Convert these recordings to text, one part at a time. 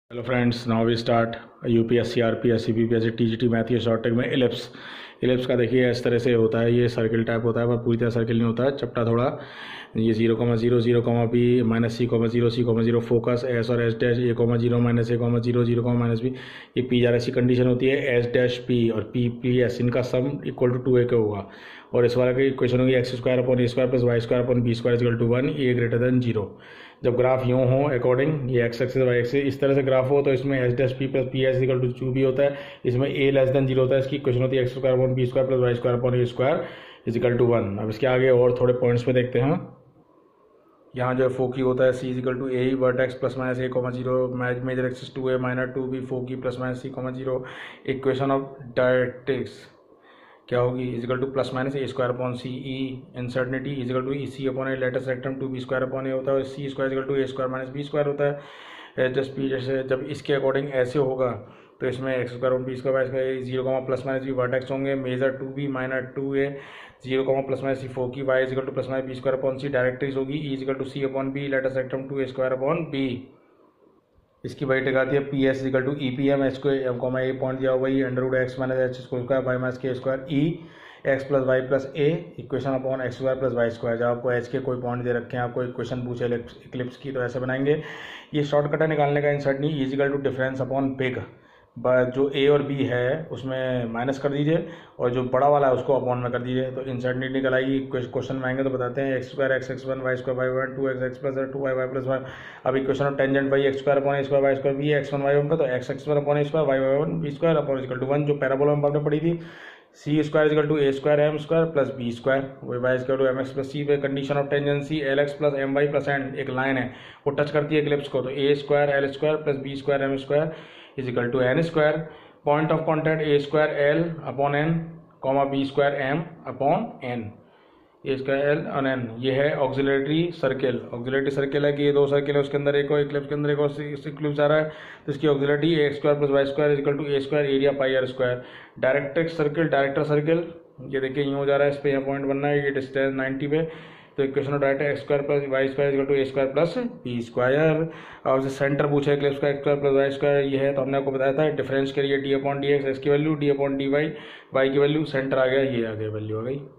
Hello friends, now we start UPSC RPSC BPSC TGT math ये short tech में ellipse का देखिए इस तरह से होता है। ये सर्किल टाइप होता है पर पूरी तरह सर्किल नहीं होता है, चपटा थोड़ा। ये 0,0 0,b minus C,0 focus S और S dash A,0 minus A,0 0, minus B. ये पी जा ऐसी कंडीशन होती है एस डैश पी और पी एस, इनका सम इक्वल टू 2a का होगा। और इस वाला की इक्वेशन होगी x² plus y² + b² = 1 a greater than 0। जब ग्राफ यूँ हो अकॉर्डिंग ये एक्स एक्सिस वाई एक्सिस इस तरह से ग्राफ हो तो इसमें S dash P plus P S equal to 2 भी होता है। इसमें a लेस देन 0 होता है। इसकी इक्वेशन होती है x² b² plus y² + a² = 1। अब इसके आगे और थोड़े पॉइंट्स पे देखते हैं। यहाँ जो है फोकी होता है c = a vertex plus minus A,0 major axis 2a minus 2b foci plus minus C,0। Equation of directrix क्या होगी is equal to plus minus A²/c E uncertainty is equal to C/a latus rectum 2b²/a होता है। C² = a² minus b² होता है। Just P जैसे जब इसके according ऐसे होगा तो इसमें x² b² y² 0, plus minus b vertex होंगे। Major 2b minus 2a 0, plus minus c foci y = plus minus b²/c directrix होगी E = C/b latus rectum 2a²/b। इसकी वही टिक आती है P S equal to E P M H को M comma A point दिया हुआ है √x minus H square Y minus k² E X plus Y plus A equation upon x² plus y²। जब आपको एच के कोई point दे रखे हैं, आपको इक्वेशन पूछे इक्लिप्स की, तो ऐसे बनाएंगे। ये शॉर्टकट है निकालने का। इंसर्ट नहीं is equal to difference upon big, जो ए और बी है उसमें माइनस कर दीजिए और जो बड़ा वाला है उसको अपॉन में कर दीजिए, तो इंसर्ट नहीं निकल आएगी। क्वेश्चन में आएंगे तो बताते हैं x² x(x1) y² y1 2x plus 2y y plus 1। अब equation of tangent by x² upon a² y² b x1 y1 पर, तो x(x1) upon a² y y1 b² upon equal to 1 जो पैराबोला में हमने पढ़ी थी। C² = a² m² plus b², वही y = mx plus c पे condition of tangency lx plus my plus n एक लाइन है वो टच करती है इक्लिप्स को, तो a² l² plus b² m² is equal to n²। Point of contact a² l upon n b² m upon n a² l और n। ये है ऑक्सिलरी सर्किल है कि ये दो सर्किल है, उसके अंदर एक और इक्लिप्स के अंदर एक और इक्लिप्स आ रहा है, तो इसकी auxiliary a² plus y² is equal to a² area pi r²। Director circle ये देखिए यूँ हो जा रहा है, इस पर यहाँ पॉइंट बनना है, ये डिस्टेंस 90 पे, तो equation of director x² plus y² equal to a² plus b²। और सेंटर पूछा इक्लिप्स का x² प्लस y², ये है तो हमने आपको बताया था डिफरेंस के लिए d/dx x की वैल्यू d/dy y की वैल्यू, सेंटर आ गया, ये आ गया वैल्यू आ गई।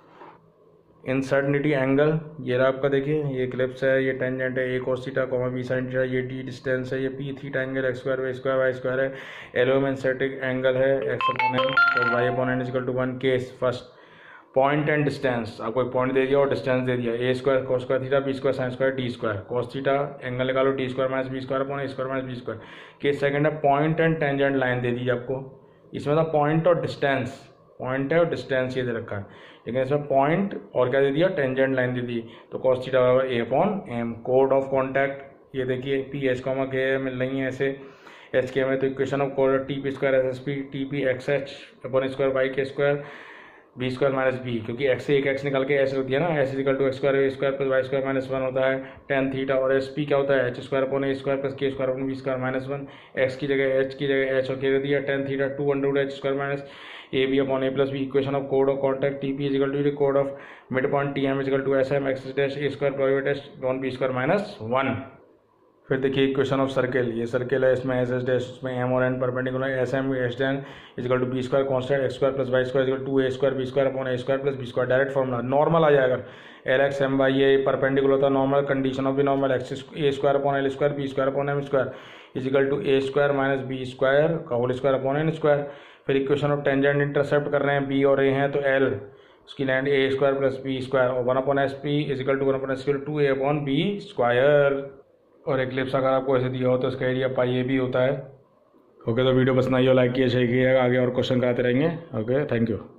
इंसर्टनिटी एंगल ये रहा आपका, देखिए ये इक्लिप्स है, ये टेंजेंट है a cos theta b sin theta, ये d डिस्टेंस है, ये p theta angle x² y² है। एलोम इंसर्टिक एंगल है x/n y/n equal to 1 case first. Point and distance, आपको एक पॉइंट दे दिया और डिस्टेंस दे दिया a² cos² theta b² sin² d²। cos theta angle निकालो d² minus b² upon a² minus b²। Case second है point and tangent line दे दी आपको, इसमें था पॉइंट और डिस्टेंस, पॉइंट है और डिस्टेंस ये दे रखा है, लेकिन इसमें पॉइंट और क्या दे दिया टेंजेंट लाइन दे दी, तो cos थीटा बराबर a/m। कोड ऑफ कॉन्टैक्ट ये देखिए पी एच k मिल रही है ऐसे एच के में, तो इक्वेशन ऑफ कोड T P square S S P T P X H upon square Y k² b² minus B, क्योंकि x से एक x निकाल के ऐसे होती है ना, s equal to x² a² plus y² minus 1 होता है tan थीटा, और एस पी क्या होता है h² upon a² plus k² upon b² minus 1। x की जगह h की जगह h और k दे दिया, tan theta 2 √h² minus A B upon a plus B. Equation of code of contact T P is equal to code of mid point T M is equal to S M x dash a² plus dash upon b² minus 1। फिर देखिए equation of circle, ये circle है, इसमें S S dash, उसमें M और N perpendicular, S M S Dan is equal to b² constant x² plus y² is equal to a² b² upon a² plus b²। Direct formula normal आ जाएगा, L X M Y ये perpendicular होता है normal, condition of भी normal X a² upon l² b² upon m² is equal to a² minus b² का whole square upon n²। फिर equation of tangent intercept कर रहे हैं b और a हैं, तो l उसकी लैंड a² प्लस b² और 1 upon S P is equal to 1 upon S P 2a upon b²। और इक्लिप्स अगर आपको ऐसे दिया हो तो इसका एरिया पाई ए भी होता है। ओके, तो वीडियो पसंद आई हो लाइक किया, शेयर किया, आगे और क्वेश्चन कराते रहेंगे। Okay, thank you.